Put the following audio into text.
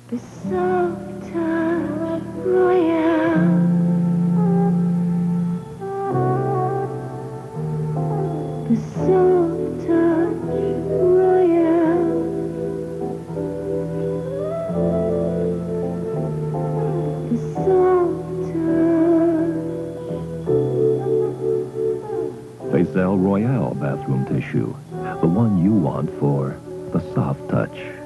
The soft touch Royale. The soft touch Royale. The soft touch. They sell Royale bathroom tissue, the one you want for the soft touch.